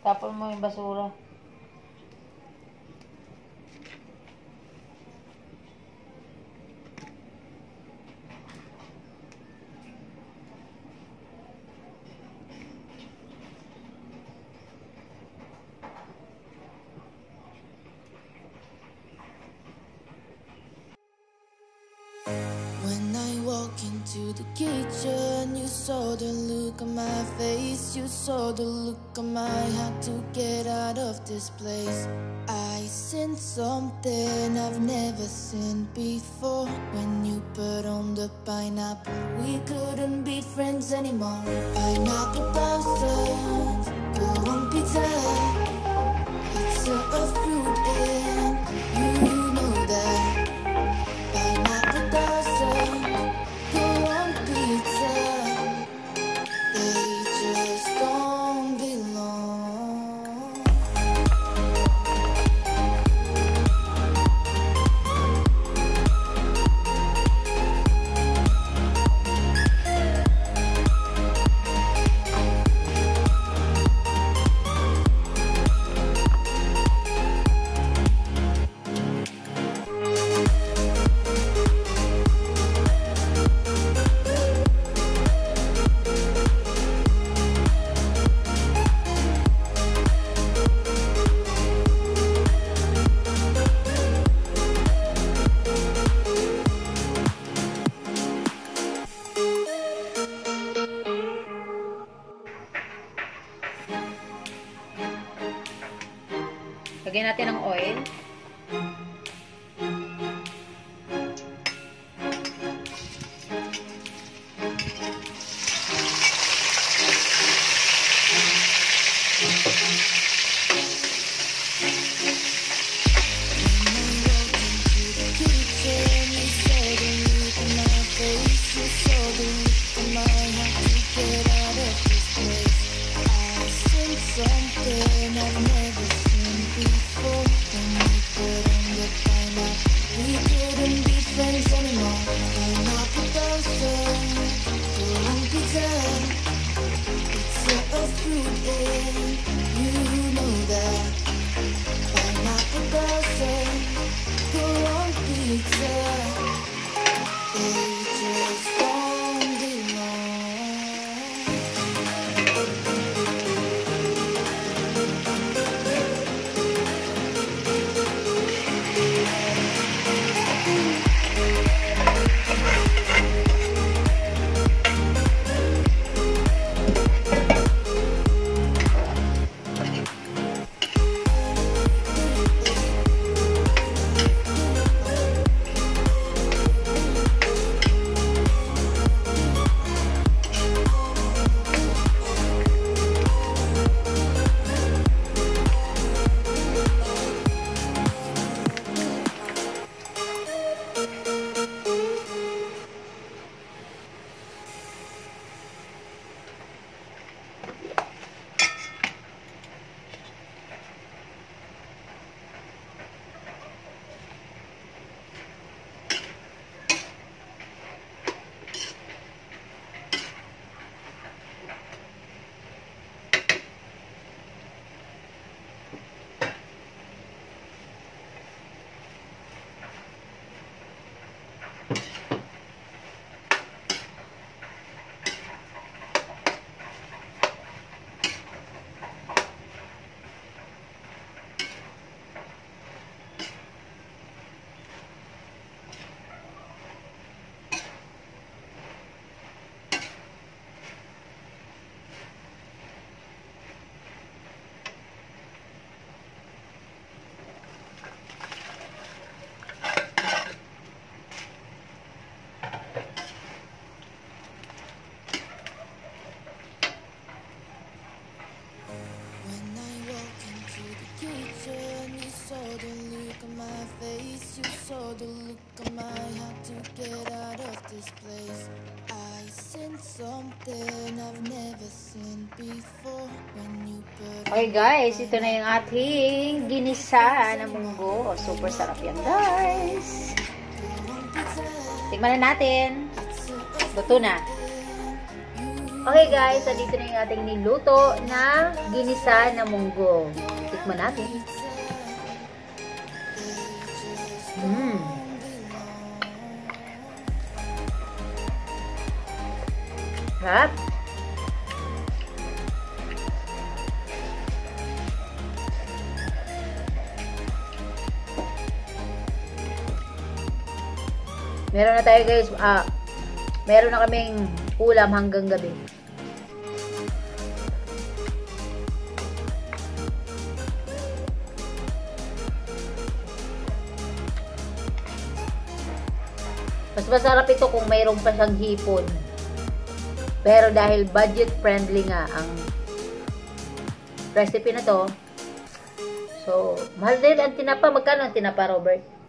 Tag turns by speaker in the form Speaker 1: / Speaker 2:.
Speaker 1: Tapon mo yung basura.
Speaker 2: When I walk into the kitchen, you saw the look on my face. You saw the look on my heart to get out of this place. I seen something I've never seen before. When you put on the pineapple, we couldn't be friends anymore. Pineapple thousands, go on pizza. It's a fruit and you know that. Pineapple doesn't go on pizza. They just don't belong.
Speaker 1: Lagyan natin ng oil.
Speaker 2: Something I've never seen before. When you put on the pineapple, we couldn't be friends anymore. Pineapple doesn't go on pizza. It's a fruit and you know that. Pineapple doesn't go on pizza. They just don't belong. The look on my heart to get out of this place. I seen something I've never seen before. When you put.
Speaker 1: Okay guys, ito na yung ating ginisa na munggo. Super sarap yan guys. Tikman na natin. Luto na. Okay guys, so dito na yung ating niluto na ginisa na munggo. Tikman natin. Sarap. Meron na tayo guys, meron na kaming ulam hanggang gabi. Mas masarap ito kung mayroong pa siyang hipon. Pero dahil budget friendly nga ang recipe na to, so mahal din ang tinapa. Magkano ang tinapa, Robert?